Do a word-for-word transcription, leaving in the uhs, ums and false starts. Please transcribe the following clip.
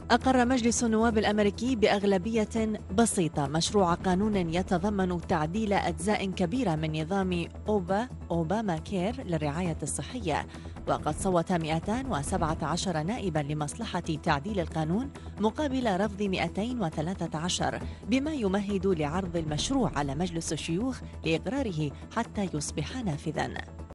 أقر مجلس النواب الأمريكي بأغلبية بسيطة مشروع قانون يتضمن تعديل أجزاء كبيرة من نظام أوبا أوباما كير للرعاية الصحية، وقد صوت مئتين وسبعة عشر نائبا لمصلحة تعديل القانون مقابل رفض مئتين وثلاثة عشر، بما يمهد لعرض المشروع على مجلس الشيوخ لإقراره حتى يصبح نافذا.